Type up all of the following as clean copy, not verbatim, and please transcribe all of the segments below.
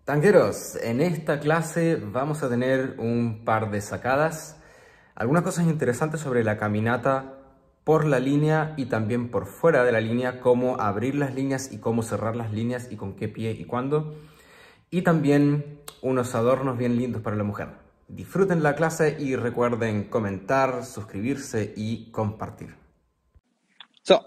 Tanqueros, en esta clase vamos a tener un par de sacadas, algunas cosas interesantes sobre la caminata por la línea y también por fuera de la línea, cómo abrir las líneas y cómo cerrar las líneas y con qué pie y cuándo, y también unos adornos bien lindos para la mujer. Disfruten la clase y recuerden comentar, suscribirse y compartir. So,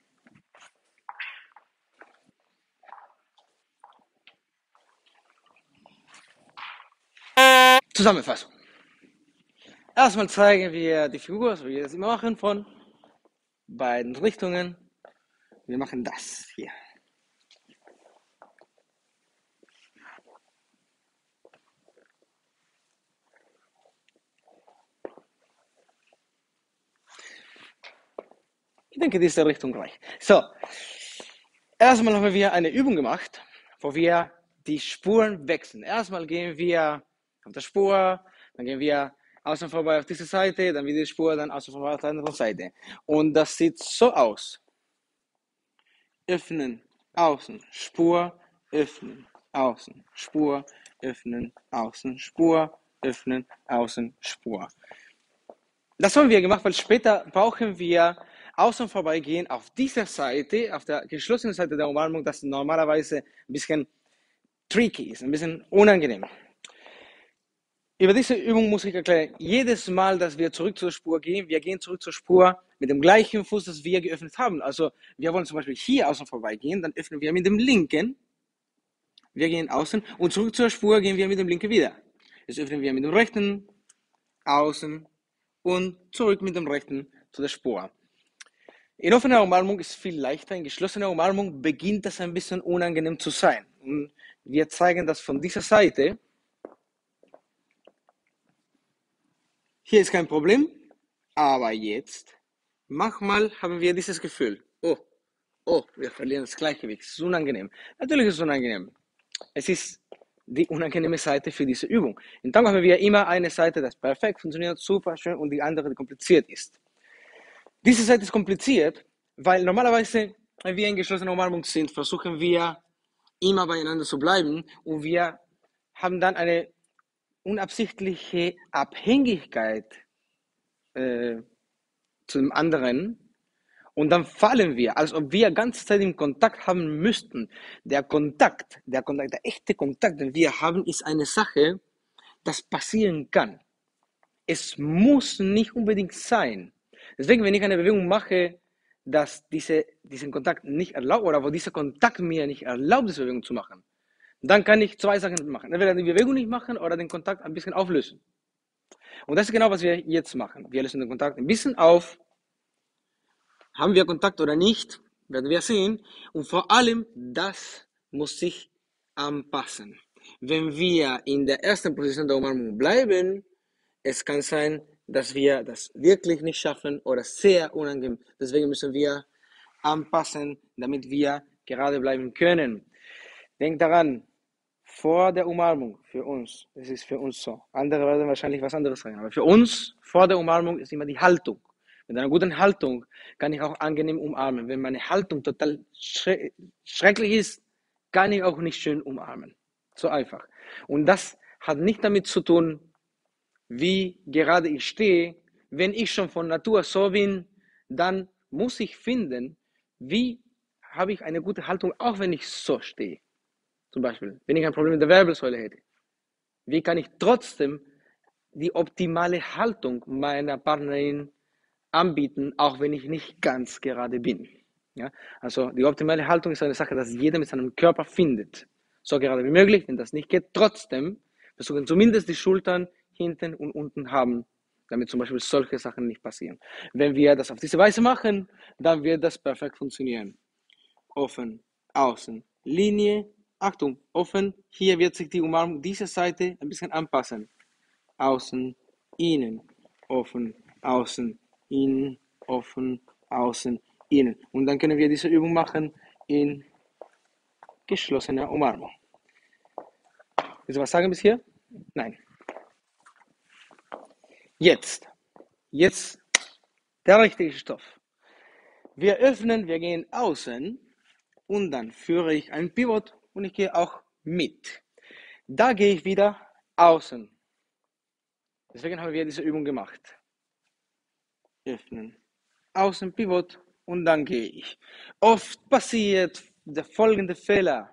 Zusammenfassung. Erstmal zeigen wir die Figur, so wie wir das immer machen, von beiden Richtungen. Wir machen das hier. Ich denke, diese Richtung reicht. So, erstmal haben wir eine Übung gemacht, wo wir die Spuren wechseln. Erstmal gehen wir auf der Spur, dann gehen wir außen vorbei auf diese Seite, dann wieder die Spur, dann außen vorbei auf der anderen Seite. Und das sieht so aus. Öffnen, außen, Spur, öffnen, außen, Spur, öffnen, außen, Spur, öffnen, außen, Spur. Das haben wir gemacht, weil später brauchen wir außen vorbeigehen auf dieser Seite, auf der geschlossenen Seite der Umarmung, das normalerweise ein bisschen tricky ist, ein bisschen unangenehm. Über diese Übung muss ich erklären, jedes Mal, dass wir zurück zur Spur gehen, wir gehen zurück zur Spur mit dem gleichen Fuß, das wir geöffnet haben. Also wir wollen zum Beispiel hier außen vorbeigehen, dann öffnen wir mit dem linken, wir gehen außen und zurück zur Spur gehen wir mit dem linken wieder. Jetzt öffnen wir mit dem rechten, außen und zurück mit dem rechten zu der Spur. In offener Umarmung ist es viel leichter, in geschlossener Umarmung beginnt das ein bisschen unangenehm zu sein. Und wir zeigen das von dieser Seite. Hier ist kein Problem, aber jetzt, manchmal haben wir dieses Gefühl, wir verlieren das Gleichgewicht, es ist unangenehm. Natürlich ist es unangenehm. Es ist die unangenehme Seite für diese Übung. In Tango haben wir immer eine Seite, das perfekt funktioniert, super schön, und die andere, die kompliziert ist. Diese Seite ist kompliziert, weil normalerweise, wenn wir in geschlossener Umarmung sind, versuchen wir immer beieinander zu bleiben und wir haben dann eine unabsichtliche Abhängigkeit zu dem anderen und dann fallen wir, als ob wir ganze Zeit im Kontakt haben müssten. Der echte Kontakt, den wir haben, ist eine Sache, das passieren kann. Es muss nicht unbedingt sein. Deswegen, wenn ich eine Bewegung mache, dass diesen Kontakt nicht erlaubt oder wo dieser Kontakt mir nicht erlaubt, diese Bewegung zu machen, dann kann ich zwei Sachen machen. Entweder die Bewegung nicht machen oder den Kontakt ein bisschen auflösen. Und das ist genau, was wir jetzt machen. Wir lösen den Kontakt ein bisschen auf. Haben wir Kontakt oder nicht, werden wir sehen. Und vor allem, das muss sich anpassen. Wenn wir in der ersten Position der Umarmung bleiben, es kann sein, dass wir das wirklich nicht schaffen oder sehr unangenehm. Deswegen müssen wir anpassen, damit wir gerade bleiben können. Denkt daran, vor der Umarmung, für uns, das ist für uns so. Andere werden wahrscheinlich was anderes sagen, aber für uns, vor der Umarmung ist immer die Haltung. Mit einer guten Haltung kann ich auch angenehm umarmen. Wenn meine Haltung total schrecklich ist, kann ich auch nicht schön umarmen. So einfach. Und das hat nicht damit zu tun, wie gerade ich stehe. Wenn ich schon von Natur so bin, dann muss ich finden, wie habe ich eine gute Haltung, auch wenn ich so stehe. Zum Beispiel, wenn ich ein Problem mit der Wirbelsäule hätte. Wie kann ich trotzdem die optimale Haltung meiner Partnerin anbieten, auch wenn ich nicht ganz gerade bin? Ja? Also die optimale Haltung ist eine Sache, dass jeder mit seinem Körper findet. So gerade wie möglich, wenn das nicht geht, trotzdem versuchen zumindest die Schultern hinten und unten haben, damit zum Beispiel solche Sachen nicht passieren. Wenn wir das auf diese Weise machen, dann wird das perfekt funktionieren. Offen, außen, Linie, Achtung, offen, hier wird sich die Umarmung dieser Seite ein bisschen anpassen. Außen, innen, offen, außen, innen, offen, außen, innen. Und dann können wir diese Übung machen in geschlossener Umarmung. Willst du was sagen bis hier? Nein. Jetzt der richtige Stoff. Wir öffnen, wir gehen außen und dann führe ich ein Pivot und ich gehe auch mit. Da gehe ich wieder außen. Deswegen haben wir diese Übung gemacht. Öffnen, außen Pivot und dann gehe ich. Oft passiert der folgende Fehler.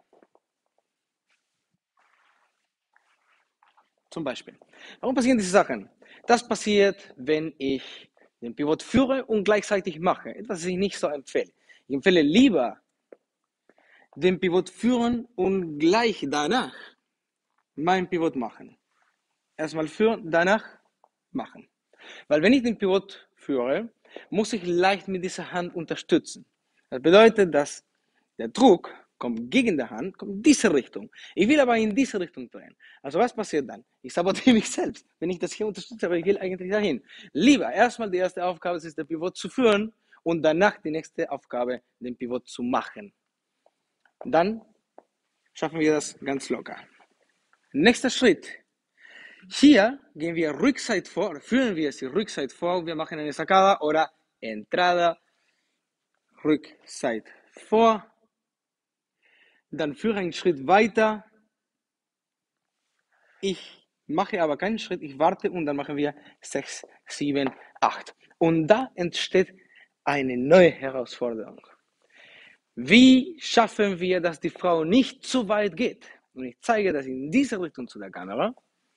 Zum Beispiel. Warum passieren diese Sachen? Das passiert, wenn ich den Pivot führe und gleichzeitig mache. Etwas, was ich nicht so empfehle. Ich empfehle lieber den Pivot führen und gleich danach mein Pivot machen. Erstmal führen, danach machen. Weil wenn ich den Pivot führe, muss ich leicht mit dieser Hand unterstützen. Das bedeutet, dass der Druck kommt gegen die Hand, kommt in diese Richtung. Ich will aber in diese Richtung drehen. Also was passiert dann? Ich sabotiere mich selbst, wenn ich das hier unterstütze, aber ich will eigentlich dahin. Lieber erstmal die erste Aufgabe ist, den Pivot zu führen und danach die nächste Aufgabe, den Pivot zu machen. Dann schaffen wir das ganz locker. Nächster Schritt. Hier gehen wir Rückseite vor, führen wir die Rückseite vor und wir machen eine Sacada oder Entrada, Rückseite vor. Dann führe einen Schritt weiter. Ich mache aber keinen Schritt, ich warte und dann machen wir 6, 7, 8. Und da entsteht eine neue Herausforderung. Wie schaffen wir, dass die Frau nicht zu weit geht? Und ich zeige das in diese Richtung zu der Kamera.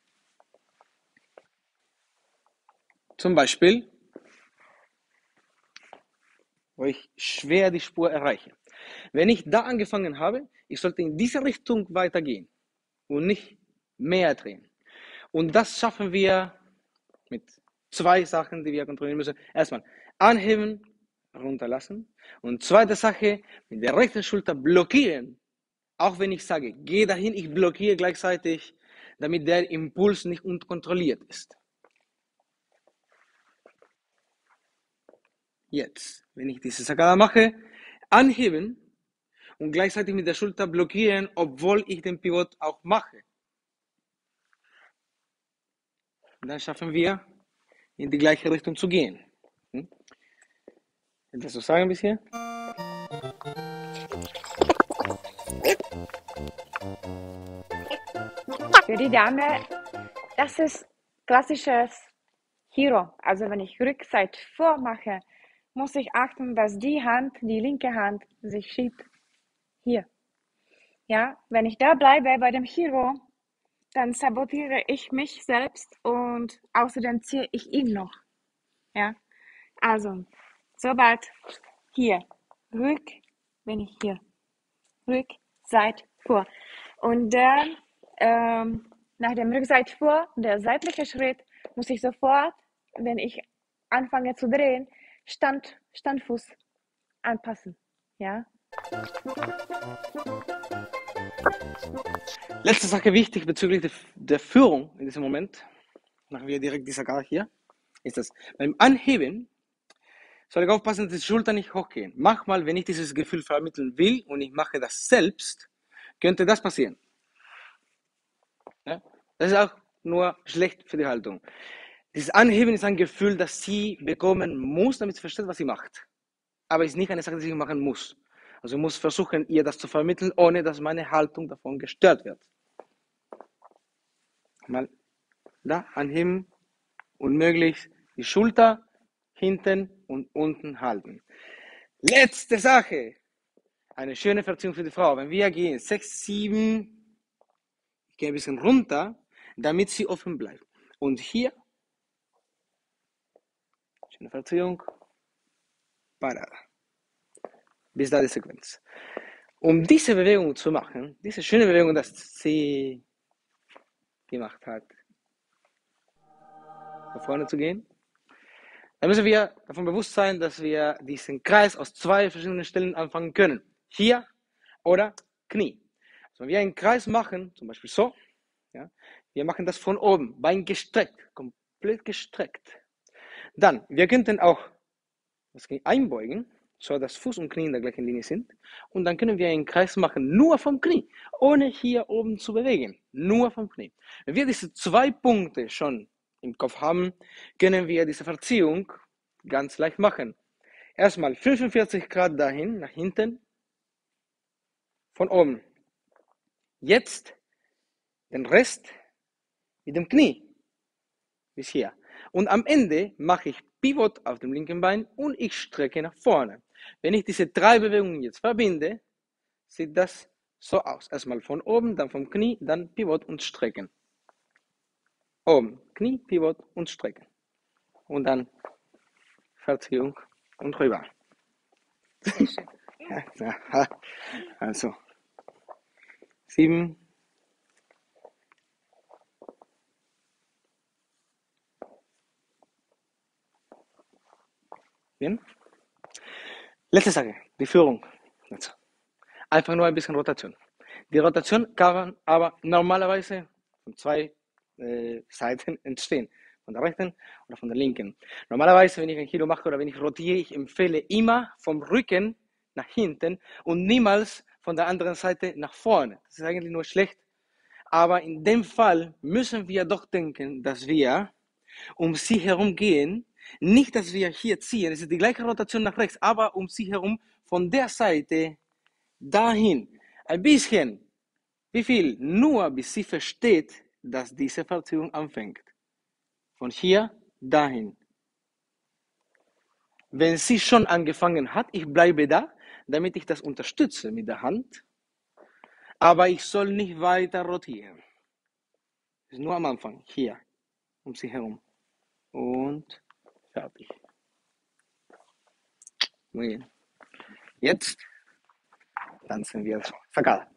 Zum Beispiel, wo ich schwer die Spur erreiche. Wenn ich da angefangen habe, ich sollte in diese Richtung weitergehen und nicht mehr drehen. Und das schaffen wir mit 2 Sachen, die wir kontrollieren müssen. Erstmal anheben, runterlassen. Und zweite Sache, mit der rechten Schulter blockieren. Auch wenn ich sage, geh dahin, ich blockiere gleichzeitig, damit der Impuls nicht unkontrolliert ist. Jetzt, wenn ich diese Sacada mache, anheben und gleichzeitig mit der Schulter blockieren, obwohl ich den Pivot auch mache. Und dann schaffen wir, in die gleiche Richtung zu gehen. Etwas zu sagen bisher? Für die Dame, das ist klassisches Hero. Also wenn ich Rückseite vormache, muss ich achten, dass die Hand, die linke Hand, sich schiebt hier. Ja, wenn ich da bleibe bei dem Hero, dann sabotiere ich mich selbst und außerdem ziehe ich ihn noch. Ja, also sobald hier rück, bin ich hier rück, Seite vor. Und dann nach dem Rückseite vor, der seitliche Schritt, muss ich sofort, wenn ich anfange zu drehen, Standfuß anpassen. Ja. Letzte Sache wichtig bezüglich der Führung in diesem Moment, machen wir direkt die Sacada hier, ist das, beim Anheben soll ich aufpassen, dass die Schultern nicht hochgehen. Manchmal, wenn ich dieses Gefühl vermitteln will und ich mache das selbst, könnte das passieren. Ja? Das ist auch nur schlecht für die Haltung. Dieses Anheben ist ein Gefühl, das sie bekommen muss, damit sie versteht, was sie macht. Aber es ist nicht eine Sache, die sie machen muss. Also ich muss versuchen, ihr das zu vermitteln, ohne dass meine Haltung davon gestört wird. Mal da anheben und möglichst die Schulter hinten und unten halten. Letzte Sache. Eine schöne Verziehung für die Frau. Wenn wir gehen 6, 7, ich gehe ein bisschen runter, damit sie offen bleibt. Und hier, schöne Verziehung, Parada. Bis da die Sequenz. Um diese Bewegung zu machen, diese schöne Bewegung, das sie gemacht hat, nach vorne zu gehen, dann müssen wir davon bewusst sein, dass wir diesen Kreis aus 2 verschiedenen Stellen anfangen können. Hier oder Knie. Also wenn wir einen Kreis machen, zum Beispiel so, ja, wir machen das von oben, Bein gestreckt, komplett gestreckt. Dann, wir könnten auch das Knie einbeugen, so dass Fuß und Knie in der gleichen Linie sind. Und dann können wir einen Kreis machen, nur vom Knie, ohne hier oben zu bewegen, nur vom Knie. Wenn wir diese 2 Punkte schon im Kopf haben, können wir diese Verziehung ganz leicht machen. Erstmal 45 Grad dahin, nach hinten, von oben. Jetzt Den Rest mit dem Knie. Bis hier. Und am Ende mache ich Pivot auf dem linken Bein und ich strecke nach vorne. Wenn ich diese 3 Bewegungen jetzt verbinde, sieht das so aus. Erstmal von oben, dann vom Knie, dann Pivot und strecken. Oben, Knie, Pivot und strecken. Und dann Verziehung und rüber. Sehr schön. Ja, also 7. Letzte Sache, die Führung. Einfach nur ein bisschen Rotation. Die Rotation kann aber normalerweise von 2 Seiten entstehen. Von der rechten oder von der linken. Normalerweise, wenn ich ein Hiro mache oder wenn ich rotiere, ich empfehle immer vom Rücken nach hinten und niemals von der anderen Seite nach vorne. Das ist eigentlich nur schlecht. Aber in dem Fall müssen wir doch denken, dass wir um sie herum gehen. Nicht, dass wir hier ziehen. Es ist die gleiche Rotation nach rechts, aber um sie herum von der Seite dahin. Ein bisschen. Wie viel? Nur bis sie versteht, dass diese Verziehung anfängt. Von hier dahin. Wenn sie schon angefangen hat, ich bleibe da, damit ich das unterstütze mit der Hand. Aber ich soll nicht weiter rotieren. Das ist nur am Anfang. Hier. Um sie herum. Und fertig. Muy bien. Jetzt tanzen wir sacada.